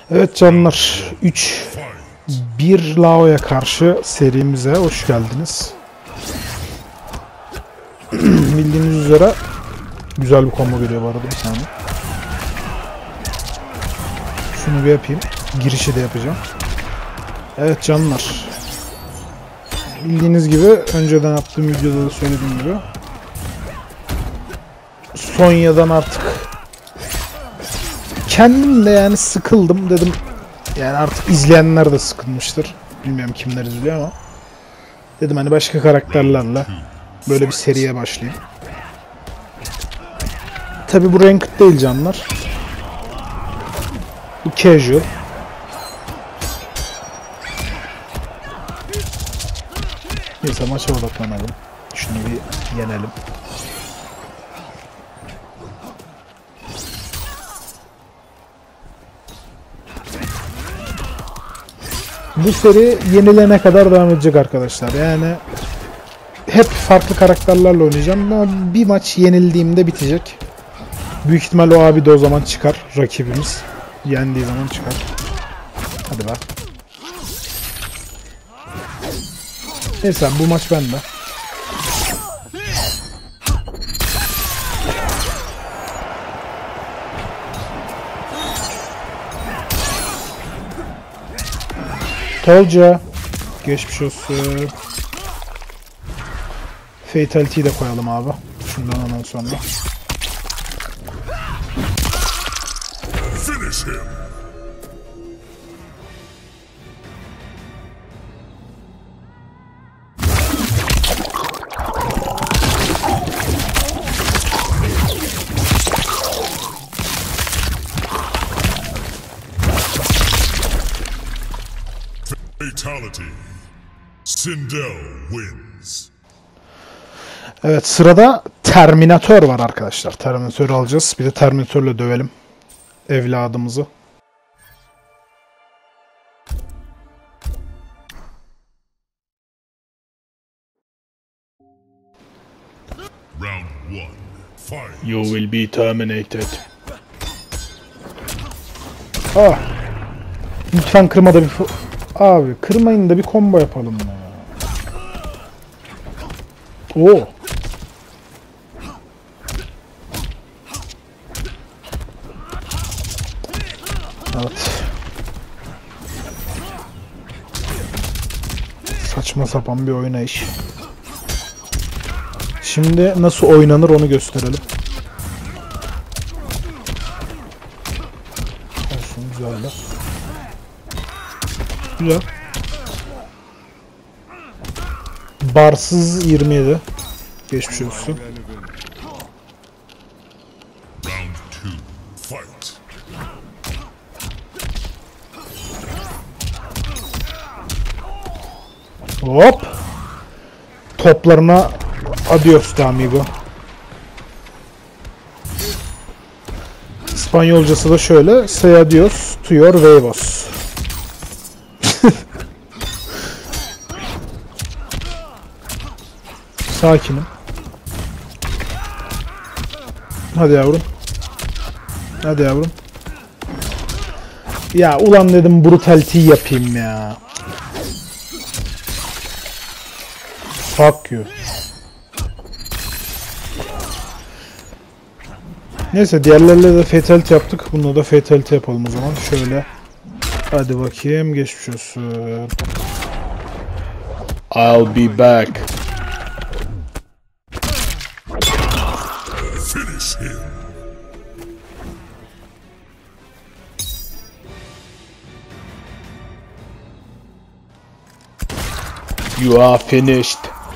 Evet canlar, 3-1 Lao'ya karşı serimize hoş geldiniz. Bildiğiniz üzere güzel bir combo geliyor bu arada, bir saniye. Şunu bir yapayım. Girişi de yapacağım. Evet canlar. Bildiğiniz gibi önceden yaptığım videoda da söylediğim gibi Sonya'dan artık kendim de yani sıkıldım dedim. Yani artık izleyenler de sıkılmıştır. Bilmiyorum kimler izliyor ama dedim hani başka karakterlerle böyle bir seriye başlayayım. Tabi bu ranked değil canlar. Bu casual. Neyse maça odaklanalım. Şunu bir yenelim. Bu seri yenilene kadar devam edecek arkadaşlar. Yani hep farklı karakterlerle oynayacağım ama bir maç yenildiğimde bitecek. Büyük ihtimal o abi de o zaman çıkar, rakibimiz. Yendiği zaman çıkar. Hadi bak. Neyse bu maç bende. Tolca. Geçmiş olsun. Fatality'yi de koyalım abi. Şundan ondan sonra. Finish him. Fatality. Sindel wins. Evet, sırada Terminator var arkadaşlar. Terminator'u alacağız. Bir de Terminator'la dövelim evladımızı. Round 1. Fight. You will be terminated. Ah. Lütfen kırmada bir... Abi kırmayın da bir combo yapalım ya. Oo. Evet. Saçma sapan bir oynayış. Şimdi nasıl oynanır onu gösterelim. Olsun, güzel de. Güzel. Barsız 27. Geçmiş olsun. Hop. Toplarına adios de amigo. İspanyolcası da şöyle. Say adios to your huevos. Sakinim. Hadi yavrum. Hadi yavrum. Ya ulan dedim brutality yapayım ya. Fuck you. Neyse diğerlerle de fatality yaptık. Bununla da fatality yapalım o zaman. Şöyle. Hadi bakayım, geçmiş olsun. I'll be back. Finish him. You are finished.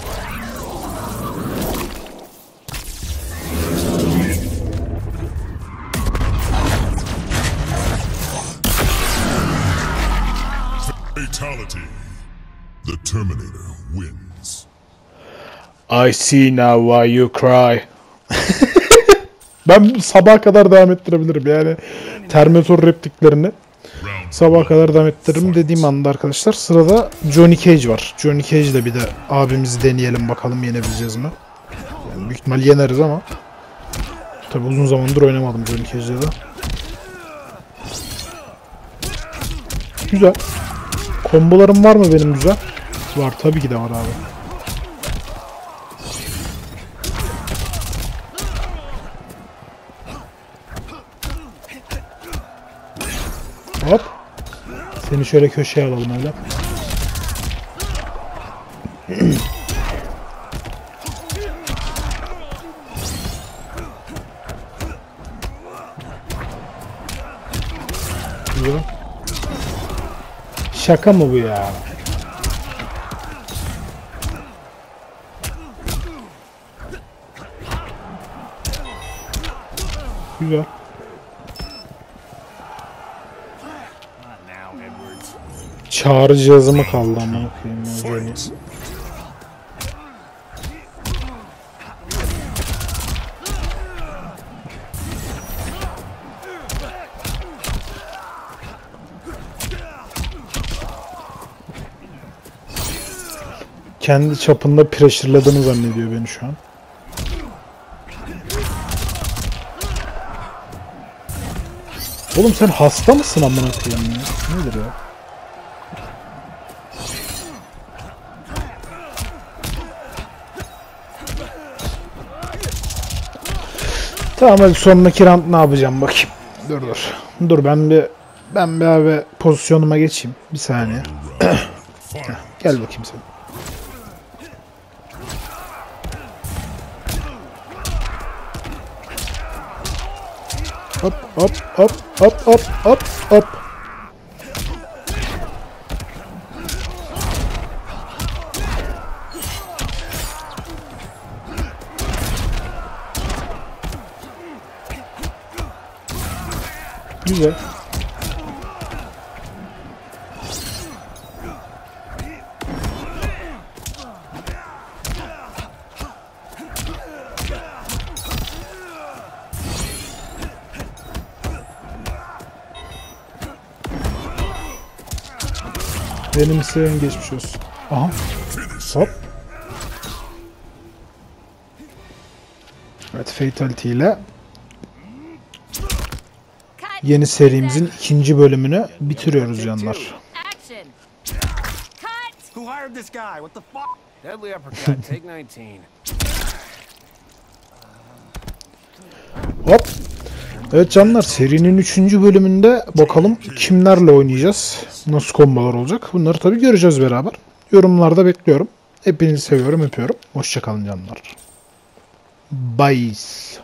Fatality. The Terminator wins. I see now why you cry. Ben sabaha kadar devam ettirebilirim yani Terminator repliklerini sabaha kadar devam ettiririm dediğim anda arkadaşlar. Sırada Johnny Cage var. Johnny Cage de bir de abimizi deneyelim bakalım yenebileceğiz mi? Yani büyük ihtimal yeneriz ama tabi uzun zamandır oynamadım Johnny Cage'de de. Güzel. Kombolarım var mı benim güzel? Var, tabii ki de var abi. Hop. Seni şöyle köşeye alalım öyle. Şaka mı bu ya? Güzel. Çağrı cihazı mı kaldı ama okuyayım. Kendi çapında pressure'ladığını zannediyor beni şu an. Oğlum sen hasta mısın amına koyayım ya? Nedir ya? Tamam, hadi sonraki round ne yapacağım bakayım. Dur. Dur ben bir abi pozisyonuma geçeyim. Bir saniye. Gel bakayım sen. Hop hop hop hop hop hop hop. Güzel. Benim isteğim geçmiş olsun. Aha. Hop. Evet, Fatality ile yeni serimizin ikinci bölümünü bitiriyoruz canlar. Hop. Evet canlar, serinin 3. bölümünde bakalım kimlerle oynayacağız, nasıl kombolar olacak, bunları tabi göreceğiz beraber. Yorumlarda bekliyorum. Hepinizi seviyorum, öpüyorum. Hoşçakalın canlar. Bye.